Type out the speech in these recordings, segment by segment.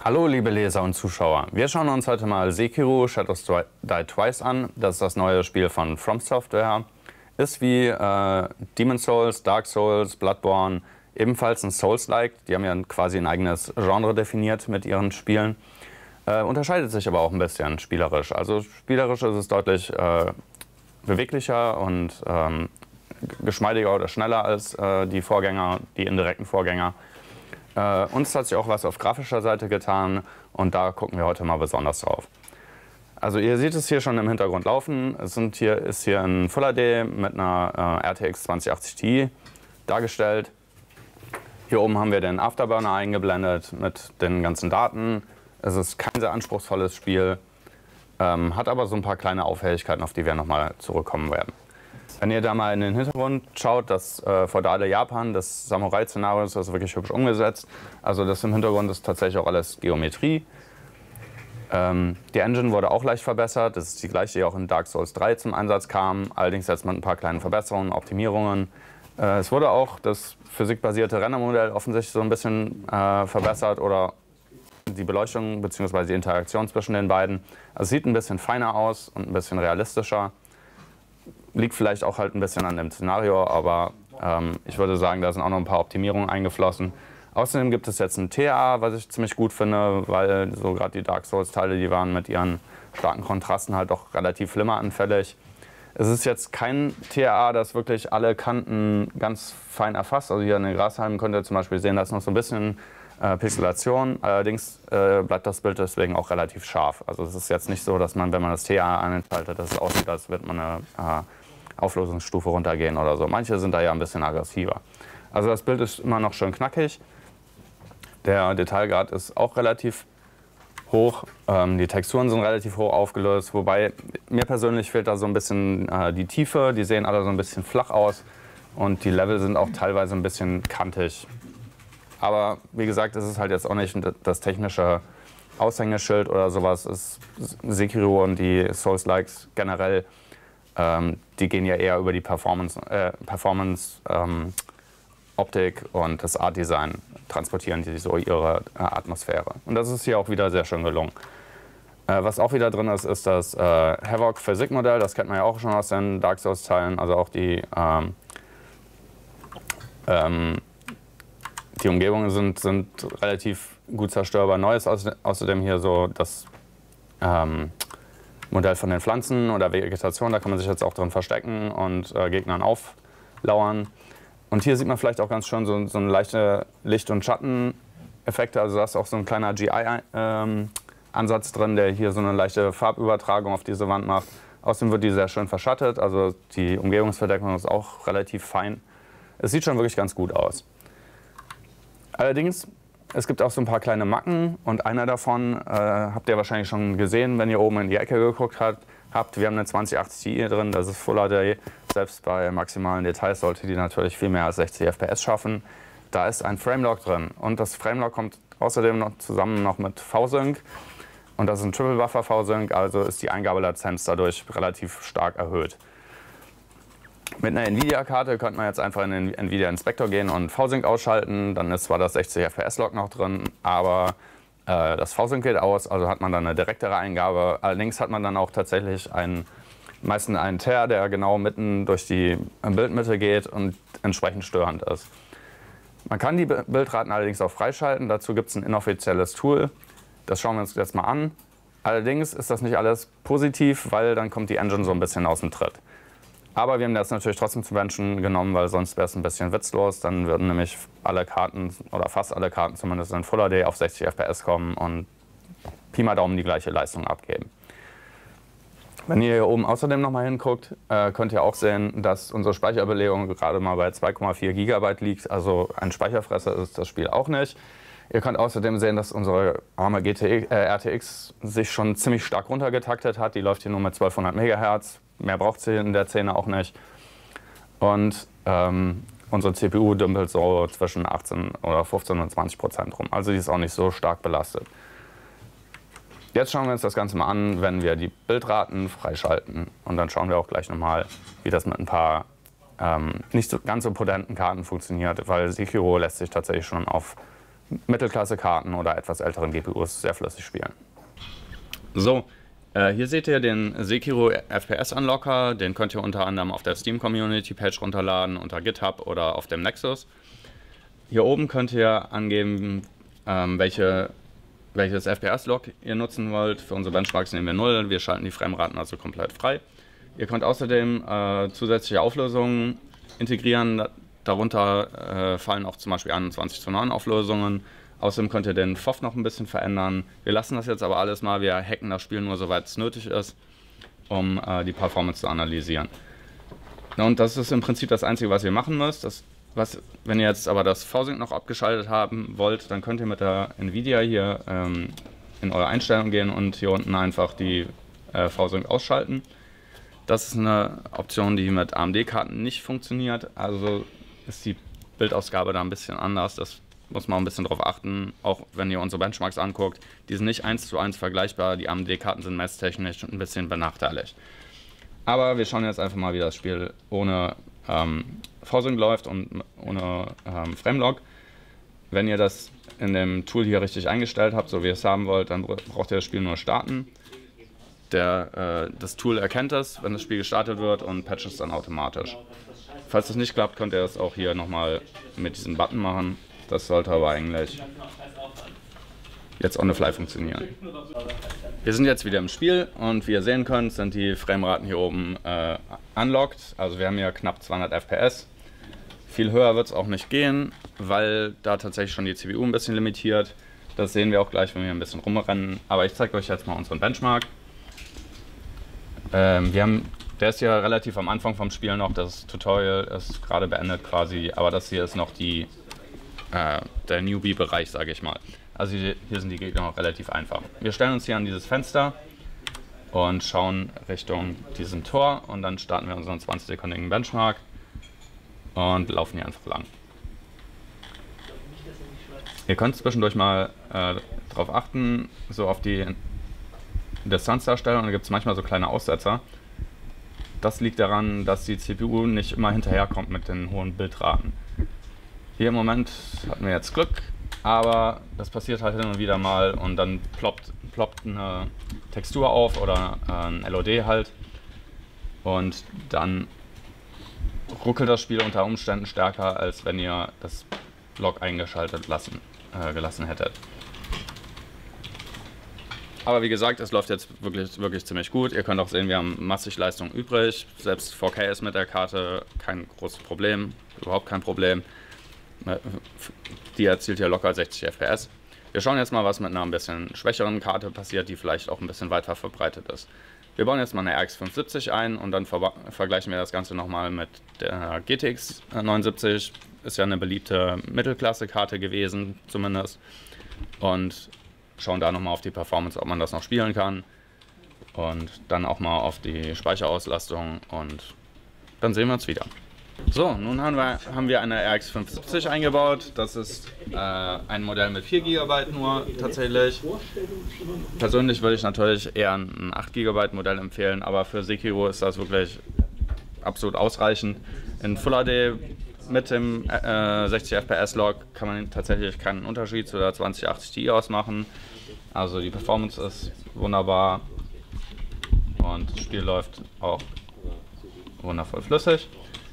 Hallo liebe Leser und Zuschauer, wir schauen uns heute mal Sekiro Shadows Die Twice an. Das ist das neue Spiel von From Software. Ist wie Demon's Souls, Dark Souls, Bloodborne ebenfalls ein Souls-like. Die haben ja quasi ein eigenes Genre definiert mit ihren Spielen. Unterscheidet sich aber auch ein bisschen spielerisch. Also spielerisch ist es deutlich beweglicher und geschmeidiger oder schneller als die Vorgänger, die indirekten Vorgänger. Uns hat sich auch was auf grafischer Seite getan und da gucken wir heute mal besonders drauf. Also ihr seht es hier schon im Hintergrund laufen. Es ist hier ein Full HD mit einer RTX 2080 Ti dargestellt. Hier oben haben wir den Afterburner eingeblendet mit den ganzen Daten. Es ist kein sehr anspruchsvolles Spiel, hat aber so ein paar kleine Auffälligkeiten, auf die wir nochmal zurückkommen werden. Wenn ihr da mal in den Hintergrund schaut, das feudale Japan, das Samurai-Szenario ist wirklich hübsch umgesetzt. Also das im Hintergrund ist tatsächlich auch alles Geometrie. Die Engine wurde auch leicht verbessert. Das ist die gleiche, die auch in Dark Souls 3 zum Einsatz kam. Allerdings jetzt mit ein paar kleinen Verbesserungen, Optimierungen. Es wurde auch das physikbasierte Rendermodell offensichtlich so ein bisschen verbessert oder die Beleuchtung bzw. die Interaktion zwischen den beiden. Also es sieht ein bisschen feiner aus und ein bisschen realistischer. Liegt vielleicht auch halt ein bisschen an dem Szenario, aber ich würde sagen, da sind auch noch ein paar Optimierungen eingeflossen. Außerdem gibt es jetzt ein TA, was ich ziemlich gut finde, weil so gerade die Dark Souls-Teile, die waren mit ihren starken Kontrasten halt doch relativ flimmeranfällig. Es ist jetzt kein TA, das wirklich alle Kanten ganz fein erfasst. Also hier in den Grashalmen könnt ihr zum Beispiel sehen, da ist noch so ein bisschen Pixelation. Allerdings bleibt das Bild deswegen auch relativ scharf. Also es ist jetzt nicht so, dass man, wenn man das TA einschaltet, dass es aussieht, als würde man eine Auflösungsstufe runtergehen oder so. Manche sind da ja ein bisschen aggressiver. Also das Bild ist immer noch schön knackig. Der Detailgrad ist auch relativ hoch. Die Texturen sind relativ hoch aufgelöst. Wobei mir persönlich fehlt da so ein bisschen die Tiefe. Die sehen alle so ein bisschen flach aus. Und die Level sind auch teilweise ein bisschen kantig. Aber wie gesagt, es ist halt jetzt auch nicht das technische Aushängeschild oder sowas. Sekiro und die Souls-Likes generell, die gehen ja eher über die Performance, Optik und das Art-Design, transportieren die so ihre Atmosphäre. Und das ist hier auch wieder sehr schön gelungen. Was auch wieder drin ist, ist das Havoc Physikmodell. Das kennt man ja auch schon aus den Dark Souls-Teilen. Also auch die Umgebungen sind relativ gut zerstörbar. Neu ist außerdem hier so das Modell von den Pflanzen oder Vegetation. Da kann man sich jetzt auch drin verstecken und Gegnern auflauern. Und hier sieht man vielleicht auch ganz schön so eine leichte Licht- und Schatteneffekte. Also da ist auch so ein kleiner GI-Ansatz drin, der hier so eine leichte Farbübertragung auf diese Wand macht. Außerdem wird die sehr schön verschattet. Also die Umgebungsverdeckung ist auch relativ fein. Es sieht schon wirklich ganz gut aus. Allerdings, es gibt auch so ein paar kleine Macken und einer davon habt ihr wahrscheinlich schon gesehen, wenn ihr oben in die Ecke geguckt habt. Wir haben eine 2080 Ti drin, das ist Full HD. Selbst bei maximalen Details sollte die natürlich viel mehr als 60 FPS schaffen. Da ist ein Framelock drin und das Framelock kommt außerdem noch zusammen mit V-Sync. Und das ist ein Triple Buffer V-Sync, also ist die Eingabelatenz dadurch relativ stark erhöht. Mit einer Nvidia-Karte könnte man jetzt einfach in den Nvidia Inspector gehen und V-Sync ausschalten. Dann ist zwar das 60 FPS-Lock noch drin, aber das V-Sync geht aus, also hat man dann eine direktere Eingabe. Allerdings hat man dann auch tatsächlich meistens einen Tear, der genau mitten durch die Bildmitte geht und entsprechend störend ist. Man kann die Bildraten allerdings auch freischalten. Dazu gibt es ein inoffizielles Tool. Das schauen wir uns jetzt mal an. Allerdings ist das nicht alles positiv, weil dann kommt die Engine so ein bisschen aus dem Tritt. Aber wir haben das natürlich trotzdem zu Menschen genommen, weil sonst wäre es ein bisschen witzlos. Dann würden nämlich alle Karten, oder fast alle Karten zumindest in Full HD auf 60 FPS kommen und Pi mal Daumen die gleiche Leistung abgeben. Wenn ihr hier oben außerdem nochmal hinguckt, könnt ihr auch sehen, dass unsere Speicherbelegung gerade mal bei 2,4 GB liegt. Also ein Speicherfresser ist das Spiel auch nicht. Ihr könnt außerdem sehen, dass unsere arme RTX sich schon ziemlich stark runtergetaktet hat. Die läuft hier nur mit 1200 MHz. Mehr braucht sie in der Szene auch nicht. Und unsere CPU dümpelt so zwischen 18 oder 15 und 20% rum. Also die ist auch nicht so stark belastet. Jetzt schauen wir uns das Ganze mal an, wenn wir die Bildraten freischalten. Und dann schauen wir auch gleich nochmal, wie das mit ein paar nicht so ganz so potenten Karten funktioniert. Weil Sekiro lässt sich tatsächlich schon auf Mittelklasse-Karten oder etwas älteren GPUs sehr flüssig spielen. So, hier seht ihr den Sekiro FPS Unlocker, den könnt ihr unter anderem auf der Steam Community Page runterladen, unter GitHub oder auf dem Nexus. Hier oben könnt ihr angeben, welches FPS-Log ihr nutzen wollt. Für unsere Benchmarks nehmen wir 0, wir schalten die Frameraten also komplett frei. Ihr könnt außerdem zusätzliche Auflösungen integrieren, darunter fallen auch zum Beispiel 21:9 Auflösungen. Außerdem könnt ihr den FOV noch ein bisschen verändern. Wir lassen das jetzt aber alles mal, wir hacken das Spiel nur soweit es nötig ist, um die Performance zu analysieren. Und das ist im Prinzip das Einzige, was ihr machen müsst. Wenn ihr jetzt aber das V-Sync noch abgeschaltet haben wollt, dann könnt ihr mit der Nvidia hier in eure Einstellungen gehen und hier unten einfach die V-Sync ausschalten. Das ist eine Option, die mit AMD-Karten nicht funktioniert, also ist die Bildausgabe da ein bisschen anders. Das muss man ein bisschen drauf achten, auch wenn ihr unsere Benchmarks anguckt. Die sind nicht 1:1 vergleichbar, die AMD-Karten sind messtechnisch ein bisschen benachteiligt. Aber wir schauen jetzt einfach mal, wie das Spiel ohne V-Sync läuft und ohne Framelog. Wenn ihr das in dem Tool hier richtig eingestellt habt, so wie ihr es haben wollt, dann braucht ihr das Spiel nur starten. Das Tool erkennt es, wenn das Spiel gestartet wird und patcht es dann automatisch. Falls das nicht klappt, könnt ihr das auch hier nochmal mit diesem Button machen. Das sollte aber eigentlich jetzt on the fly funktionieren. Wir sind jetzt wieder im Spiel und wie ihr sehen könnt, sind die Frameraten hier oben unlocked. Also wir haben hier knapp 200 FPS. Viel höher wird es auch nicht gehen, weil da tatsächlich schon die CPU ein bisschen limitiert. Das sehen wir auch gleich, wenn wir ein bisschen rumrennen. Aber ich zeige euch jetzt mal unseren Benchmark. Der ist ja relativ am Anfang vom Spiel noch, das Tutorial ist gerade beendet quasi, aber das hier ist noch der Newbie-Bereich, sage ich mal. Also hier sind die Gegner noch relativ einfach. Wir stellen uns hier an dieses Fenster und schauen Richtung diesem Tor und dann starten wir unseren 20-sekündigen Benchmark und laufen hier einfach lang. Ihr könnt zwischendurch mal darauf achten, so auf die Distanzdarstellung, da gibt es manchmal so kleine Aussetzer. Das liegt daran, dass die CPU nicht immer hinterherkommt mit den hohen Bildraten. Hier im Moment hatten wir jetzt Glück, aber das passiert halt hin und wieder mal und dann ploppt eine Textur auf oder ein LOD halt und dann ruckelt das Spiel unter Umständen stärker, als wenn ihr das Log eingeschaltet gelassen hättet. Aber wie gesagt, es läuft jetzt wirklich ziemlich gut. Ihr könnt auch sehen, wir haben massig Leistung übrig. Selbst 4K ist mit der Karte kein großes Problem, überhaupt kein Problem. Die erzielt ja locker 60 FPS. Wir schauen jetzt mal, was mit einer ein bisschen schwächeren Karte passiert, die vielleicht auch ein bisschen weiter verbreitet ist. Wir bauen jetzt mal eine RX 570 ein und dann vergleichen wir das Ganze nochmal mit der GTX 79. Ist ja eine beliebte Mittelklasse-Karte gewesen, zumindest. Und schauen da nochmal auf die Performance, ob man das noch spielen kann. Und dann auch mal auf die Speicherauslastung und dann sehen wir uns wieder. So, nun haben wir eine RX 570 eingebaut. Das ist ein Modell mit 4 GB nur tatsächlich. Persönlich würde ich natürlich eher ein 8 GB Modell empfehlen, aber für Sekiro ist das wirklich absolut ausreichend. In Full HD mit dem 60 FPS Log kann man tatsächlich keinen Unterschied zu der 2080 Ti ausmachen. Also die Performance ist wunderbar und das Spiel läuft auch wundervoll flüssig.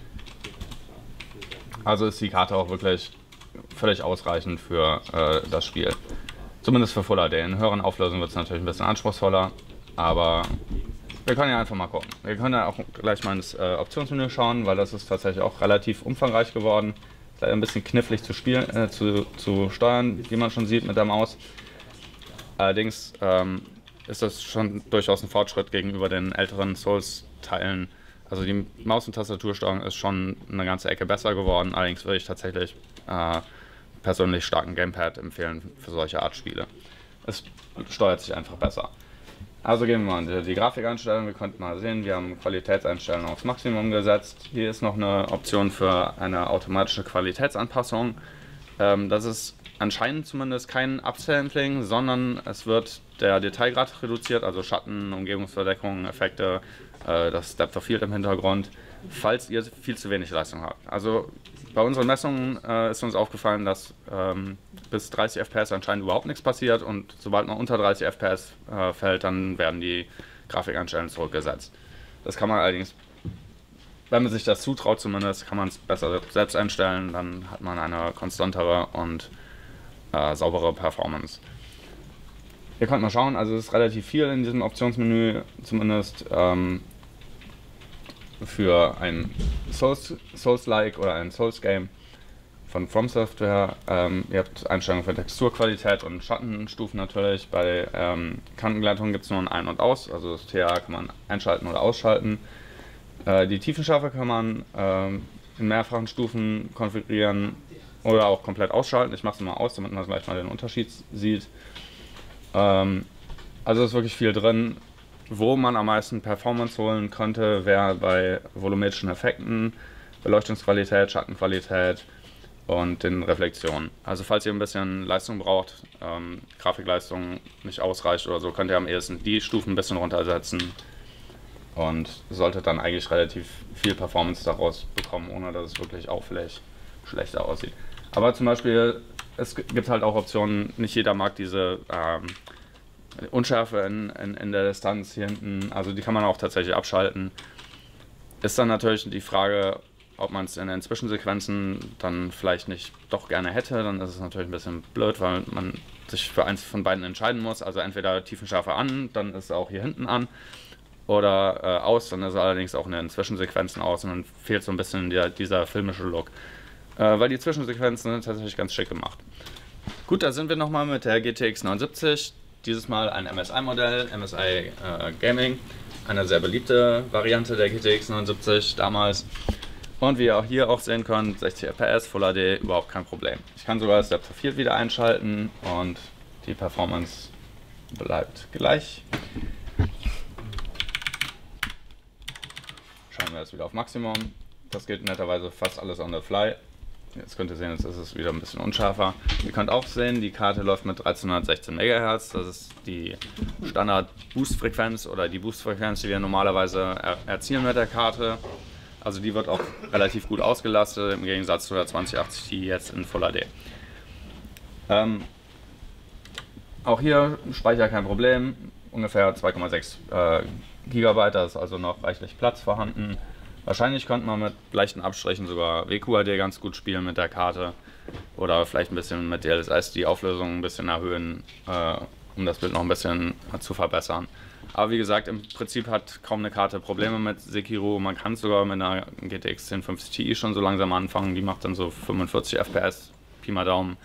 Also ist die Karte auch wirklich völlig ausreichend für das Spiel. Zumindest für Full HD. In höheren Auflösungen wird es natürlich ein bisschen anspruchsvoller, aber wir können ja einfach mal gucken. Wir können ja auch gleich mal ins Optionsmenü schauen, weil das ist tatsächlich auch relativ umfangreich geworden. Ist leider ein bisschen knifflig zu steuern, wie man schon sieht mit der Maus. Allerdings ist das schon durchaus ein Fortschritt gegenüber den älteren Souls-Teilen. Also die Maus- und Tastatursteuerung ist schon eine ganze Ecke besser geworden. Allerdings würde ich tatsächlich persönlich starken Gamepad empfehlen für solche Art Spiele. Es steuert sich einfach besser. Also gehen wir mal in die Grafikeinstellungen. Wir konnten mal sehen, wir haben Qualitätseinstellungen aufs Maximum gesetzt. Hier ist noch eine Option für eine automatische Qualitätsanpassung. Das ist anscheinend zumindest kein Upsampling, sondern es wird der Detailgrad reduziert, also Schatten, Umgebungsverdeckung, Effekte, das Depth of Field im Hintergrund. falls ihr viel zu wenig Leistung habt. Also bei unseren Messungen ist uns aufgefallen, dass bis 30 FPS anscheinend überhaupt nichts passiert und sobald man unter 30 FPS fällt, dann werden die Grafikeinstellungen zurückgesetzt. Das kann man allerdings, wenn man sich das zutraut zumindest, kann man es besser selbst einstellen, dann hat man eine konstantere und saubere Performance. Ihr könnt mal schauen, also es ist relativ viel in diesem Optionsmenü, zumindest für ein Souls-like oder ein Souls-Game von From Software. Ihr habt Einstellungen für Texturqualität und Schattenstufen natürlich. Bei Kantenglättung gibt es nur ein Ein- und Aus, also das TA kann man einschalten oder ausschalten. Die Tiefenschärfe kann man in mehrfachen Stufen konfigurieren oder auch komplett ausschalten. Ich mache es mal aus, damit man gleich mal den Unterschied sieht. Also ist wirklich viel drin. Wo man am meisten Performance holen könnte, wäre bei volumetrischen Effekten, Beleuchtungsqualität, Schattenqualität und den Reflexionen. Also falls ihr ein bisschen Leistung braucht, Grafikleistung nicht ausreicht oder so, könnt ihr am ehesten die Stufen ein bisschen runtersetzen und solltet dann eigentlich relativ viel Performance daraus bekommen, ohne dass es wirklich auffällig schlechter aussieht. Aber zum Beispiel, es gibt halt auch Optionen, nicht jeder mag diese Unschärfe in der Distanz hier hinten, also die kann man auch tatsächlich abschalten. Ist dann natürlich die Frage, ob man es in den Zwischensequenzen dann vielleicht nicht doch gerne hätte, dann ist es natürlich ein bisschen blöd, weil man sich für eins von beiden entscheiden muss, also entweder Tiefenschärfe an, dann ist es auch hier hinten an, oder aus, dann ist es allerdings auch in den Zwischensequenzen aus und dann fehlt so ein bisschen dieser filmische Look. Weil die Zwischensequenzen sind tatsächlich ganz schick gemacht. Gut, da sind wir nochmal mit der GTX 970. Dieses Mal ein MSI-Modell, MSI Gaming, eine sehr beliebte Variante der GTX 970 damals. Und wie ihr auch hier auch sehen könnt, 60 FPS, Full HD, überhaupt kein Problem. Ich kann sogar das Depth of Field wieder einschalten und die Performance bleibt gleich. Schauen wir jetzt wieder auf Maximum. Das geht netterweise fast alles on the fly. Jetzt könnt ihr sehen, jetzt ist es wieder ein bisschen unscharfer. Ihr könnt auch sehen, die Karte läuft mit 1316 MHz. Das ist die Standard-Boost-Frequenz oder die Boost-Frequenz, die wir normalerweise erzielen mit der Karte. Also die wird auch relativ gut ausgelastet, im Gegensatz zu der 2080 Ti jetzt in Full HD. Auch hier Speicher kein Problem, ungefähr 2,6 GB, da ist also noch reichlich Platz vorhanden. Wahrscheinlich könnte man mit leichten Abstrichen sogar WQHD ganz gut spielen mit der Karte oder vielleicht ein bisschen mit DLSS die Auflösung ein bisschen erhöhen, um das Bild noch ein bisschen zu verbessern. Aber wie gesagt, im Prinzip hat kaum eine Karte Probleme mit Sekiro. Man kann sogar mit einer GTX 1050 Ti schon so langsam anfangen. Die macht dann so 45 FPS, Pi mal Daumen.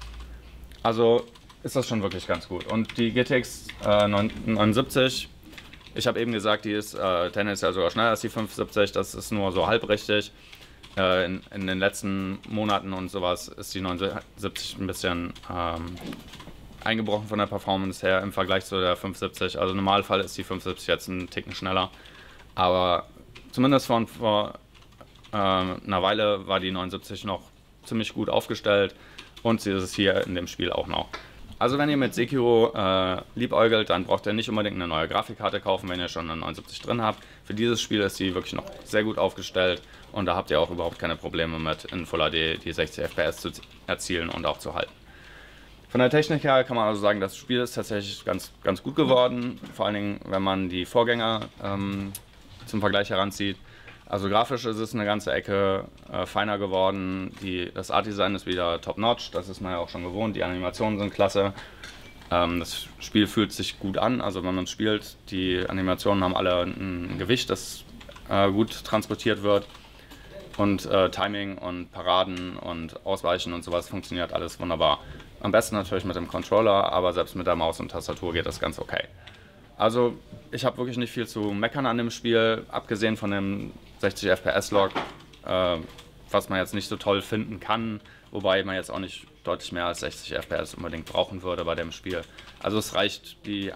Also ist das schon wirklich ganz gut. Und die GTX 970, ich habe eben gesagt, die ist tendenziell sogar schneller als die 570. Das ist nur so halb richtig. In den letzten Monaten und sowas ist die 970 ein bisschen eingebrochen von der Performance her im Vergleich zu der 570. Also im Normalfall ist die 570 jetzt einen Ticken schneller. Aber zumindest vor einer Weile war die 970 noch ziemlich gut aufgestellt und sie ist es hier in dem Spiel auch noch. Also wenn ihr mit Sekiro liebäugelt, dann braucht ihr nicht unbedingt eine neue Grafikkarte kaufen, wenn ihr schon eine 970 drin habt. Für dieses Spiel ist sie wirklich noch sehr gut aufgestellt und da habt ihr auch überhaupt keine Probleme mit in Full HD die 60 FPS zu erzielen und auch zu halten. Von der Technik her kann man also sagen, das Spiel ist tatsächlich ganz gut geworden, vor allen Dingen, wenn man die Vorgänger zum Vergleich heranzieht. Also grafisch ist es eine ganze Ecke feiner geworden, das Art-Design ist wieder top-notch, das ist man ja auch schon gewohnt, die Animationen sind klasse. Das Spiel fühlt sich gut an, also wenn man es spielt, die Animationen haben alle ein Gewicht, das gut transportiert wird. Und Timing und Paraden und Ausweichen und sowas funktioniert alles wunderbar. Am besten natürlich mit dem Controller, aber selbst mit der Maus und Tastatur geht das ganz okay. Also ich habe wirklich nicht viel zu meckern an dem Spiel, abgesehen von dem 60 FPS-Log, was man jetzt nicht so toll finden kann, wobei man jetzt auch nicht deutlich mehr als 60 FPS unbedingt brauchen würde bei dem Spiel. Also es reicht, die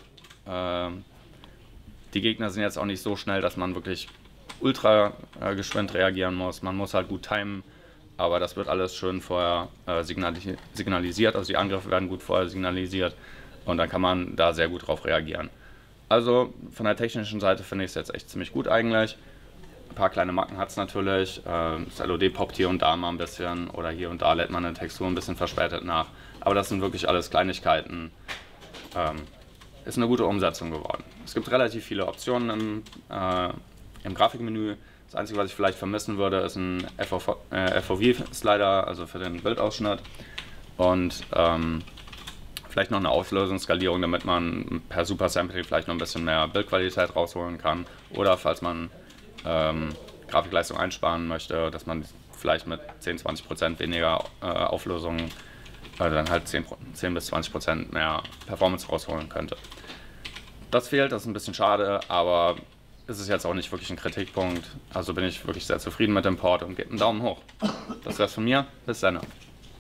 Gegner sind jetzt auch nicht so schnell, dass man wirklich ultra geschwind reagieren muss. Man muss halt gut timen, aber das wird alles schön vorher signalisiert, also die Angriffe werden gut vorher signalisiert und dann kann man da sehr gut drauf reagieren. Also von der technischen Seite finde ich es jetzt echt ziemlich gut eigentlich. Ein paar kleine Macken hat es natürlich. Das LOD poppt hier und da mal ein bisschen oder hier und da lädt man eine Textur ein bisschen verspätet nach. Aber das sind wirklich alles Kleinigkeiten. Ist eine gute Umsetzung geworden. Es gibt relativ viele Optionen im Grafikmenü. Das Einzige, was ich vielleicht vermissen würde, ist ein FOV-Slider, also für den Bildausschnitt. Und vielleicht noch eine Auflösungsskalierung, damit man per Super Sampling vielleicht noch ein bisschen mehr Bildqualität rausholen kann. Oder falls man Grafikleistung einsparen möchte, dass man vielleicht mit 10-20% weniger Auflösung dann halt 10 bis 20% mehr Performance rausholen könnte. Das fehlt, das ist ein bisschen schade, aber ist es jetzt auch nicht wirklich ein Kritikpunkt. Also bin ich wirklich sehr zufrieden mit dem Port und gebe einen Daumen hoch. Das wär's von mir. Bis dann.